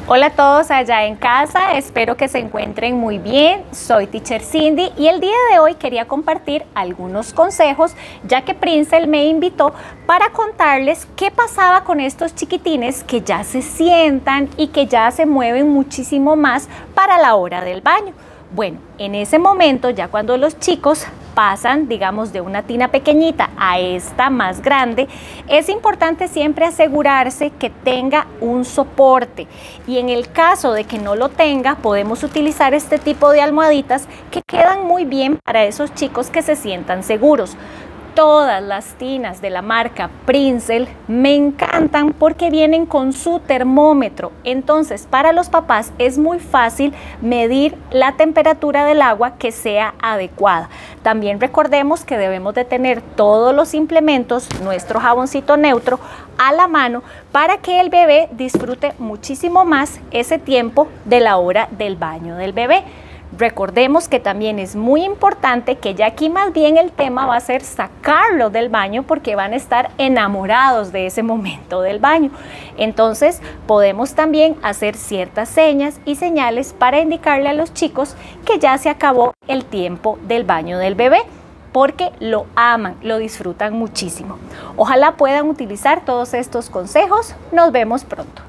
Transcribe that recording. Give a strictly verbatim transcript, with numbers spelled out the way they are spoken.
Hola a todos allá en casa, espero que se encuentren muy bien. Soy Teacher Cindy y el día de hoy quería compartir algunos consejos, ya que Princel me invitó para contarles qué pasaba con estos chiquitines que ya se sientan y que ya se mueven muchísimo más para la hora del baño. Bueno, en ese momento, ya cuando los chicos pasan, digamos, de una tina pequeñita a esta más grande, es importante siempre asegurarse que tenga un soporte. Y en el caso de que no lo tenga, podemos utilizar este tipo de almohaditas que quedan muy bien para esos chicos que se sientan seguros. Todas las tinas de la marca Princel me encantan porque vienen con su termómetro. Entonces, para los papás es muy fácil medir la temperatura del agua que sea adecuada. También recordemos que debemos de tener todos los implementos, nuestro jaboncito neutro, a la mano para que el bebé disfrute muchísimo más ese tiempo de la hora del baño del bebé. Recordemos que también es muy importante que ya aquí más bien el tema va a ser sacarlo del baño porque van a estar enamorados de ese momento del baño. Entonces podemos también hacer ciertas señas y señales para indicarle a los chicos que ya se acabó el tiempo del baño del bebé, porque lo aman, lo disfrutan muchísimo. Ojalá puedan utilizar todos estos consejos. Nos vemos pronto.